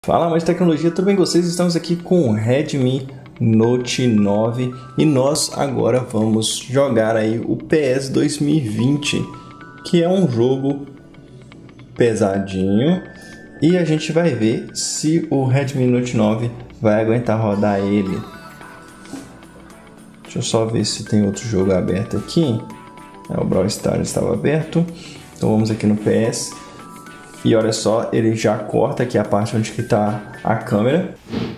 Fala, mais tecnologia, tudo bem com vocês? Estamos aqui com o Redmi Note 9 e nós agora vamos jogar aí o PES 2020, que é um jogo pesadinho, e a gente vai ver se o Redmi Note 9 vai aguentar rodar ele. Deixa eu só ver se tem outro jogo aberto aqui. O Brawl Stars estava aberto, então vamos aqui no PES. E olha só, ele já corta aqui a parte onde está a câmera.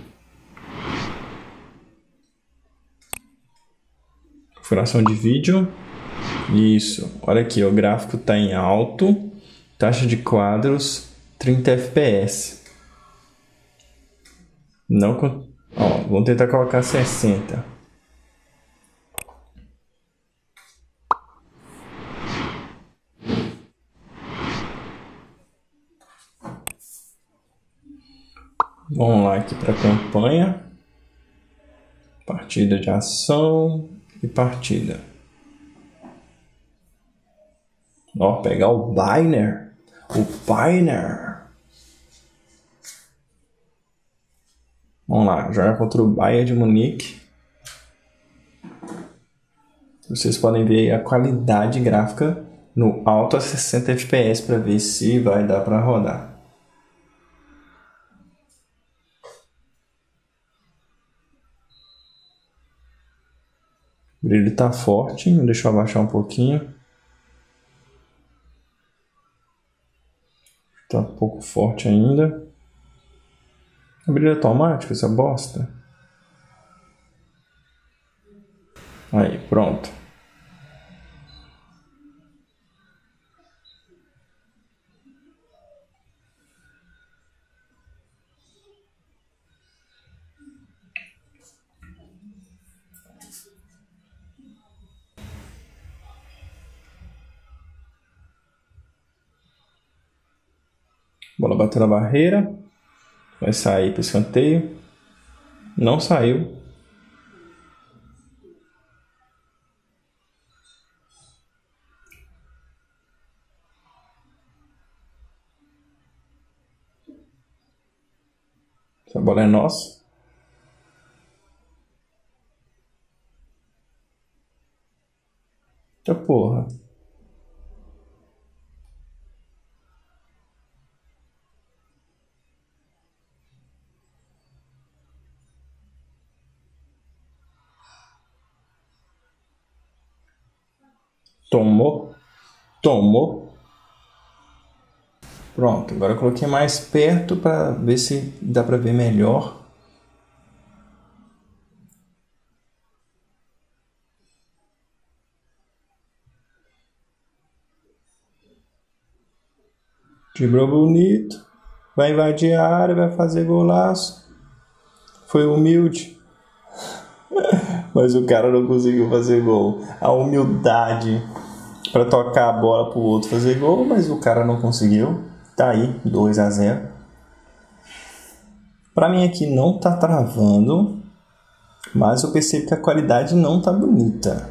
Configuração de vídeo. Isso. Olha aqui, o gráfico está em alto. Taxa de quadros 30 FPS. Não, ó, vamos tentar colocar 60. Vamos lá aqui para a campanha. Partida de ação e partida. Ó, pegar o Biner. O Biner. Vamos lá, jogar contra o Bayern de Munique. Vocês podem ver a qualidade gráfica no alto a 60 FPS para ver se vai dar para rodar. O brilho está forte, deixa eu abaixar um pouquinho. Está um pouco forte ainda. O brilho automático, essa bosta. Aí, pronto. Bola bateu na barreira. Vai sair para o escanteio. Não saiu. Essa bola é nossa. Eita porra. Tomou. Tomou. Pronto, agora eu coloquei mais perto para ver se dá para ver melhor. Driblou bonito. Vai invadir a área, vai fazer golaço. Foi humilde. Mas o cara não conseguiu fazer gol. A humildade para tocar a bola pro outro fazer gol, mas o cara não conseguiu. Tá aí, 2-0. Para mim aqui não tá travando, mas eu percebo que a qualidade não tá bonita.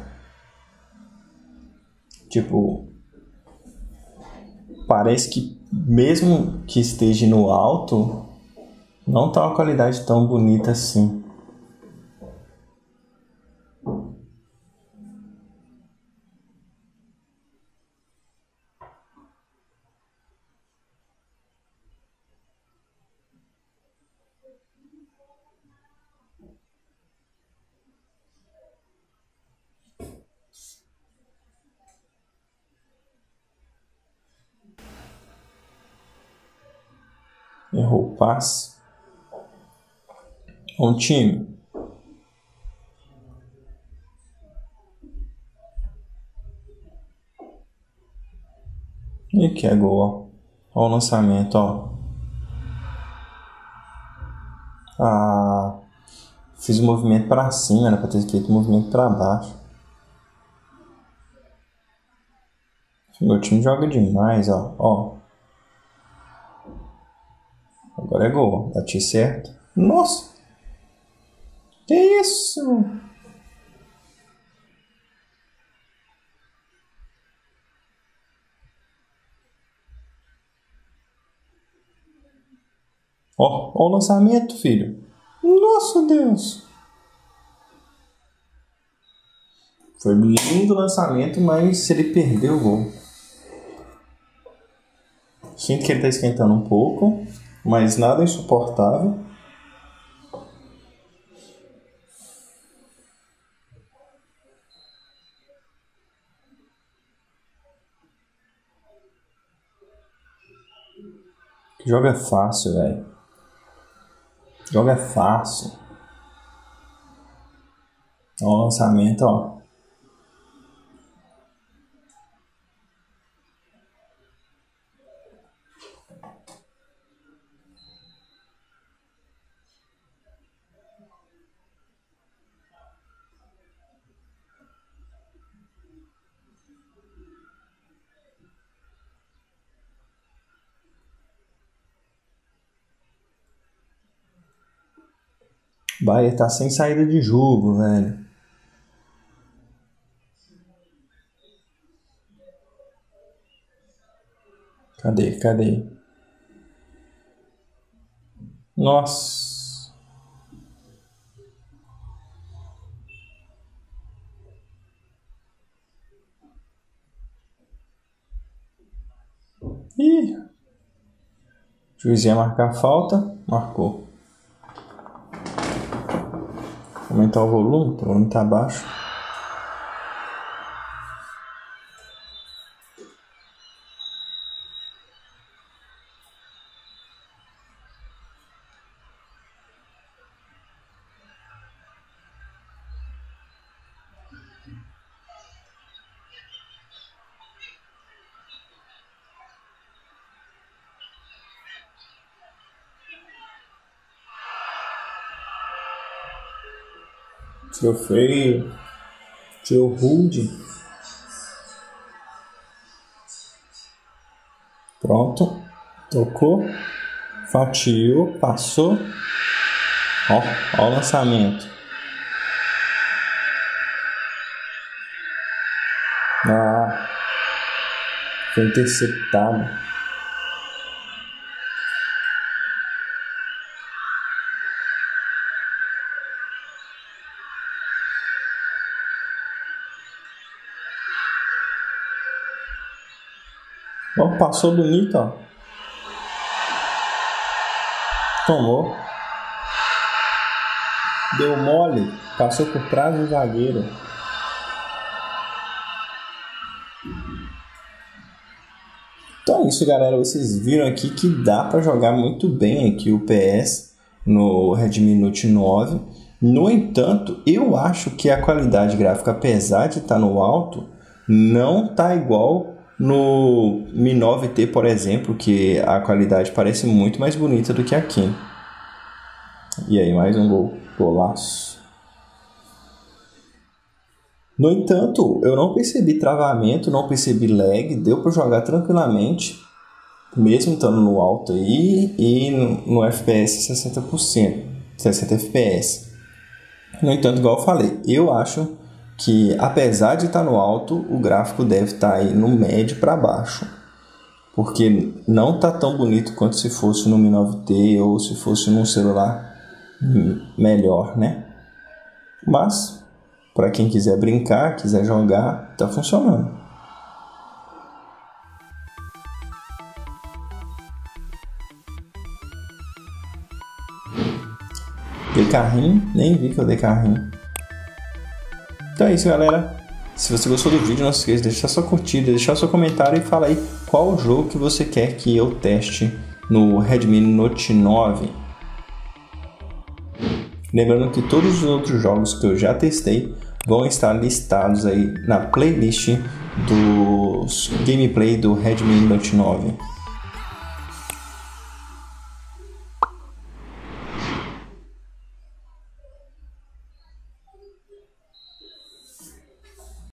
Tipo, parece que mesmo que esteja no alto, não tá uma qualidade tão bonita assim. Errou o passe. Um time. E que é gol, ó. Ó o lançamento, ó. Ah, fiz o movimento para cima, era para ter feito o movimento para baixo. Meu time joga demais, ó. Agora é gol, bati certo. Nossa! Que isso? Ó, ó o lançamento, filho. Nossa, Deus. Foi lindo o lançamento, mas ele perdeu o gol. Sinto que ele está esquentando um pouco, mas nada insuportável. Joga fácil, velho. Joga fácil. Ó o lançamento, ó. Bahia tá sem saída de jogo, velho. Cadê? Nossa. Ih. O juiz ia marcar a falta. Marcou. Aumentar o volume tá baixo. Tirou feio. Tirou rude. Pronto. Tocou. Fatiou. Passou. Ó o lançamento. Ah. Foi interceptado. Ó, passou bonito, ó. Tomou. Deu mole. Passou por trás do zagueiro. Então é isso, galera. Vocês viram aqui que dá para jogar muito bem aqui o PS no Redmi Note 9. No entanto, eu acho que a qualidade gráfica, apesar de estar no alto, não tá igual no Mi 9T, por exemplo, que a qualidade parece muito mais bonita do que aqui. E aí, mais um golaço. No entanto, eu não percebi travamento, não percebi lag, deu para jogar tranquilamente, mesmo estando no alto aí, e no FPS 60%, 60 FPS. No entanto, igual eu falei, eu acho que apesar de estar no alto, o gráfico deve estar aí no médio para baixo, porque não está tão bonito quanto se fosse no Mi 9T ou se fosse num celular melhor, né? Mas para quem quiser brincar, quiser jogar, tá funcionando. Dei carrinho, nem vi que eu dei carrinho. Então é isso, galera. Se você gostou do vídeo, não se esqueça de deixar sua curtida, deixar seu comentário e fala aí qual jogo que você quer que eu teste no Redmi Note 9. Lembrando que todos os outros jogos que eu já testei vão estar listados aí na playlist dos gameplay do Redmi Note 9.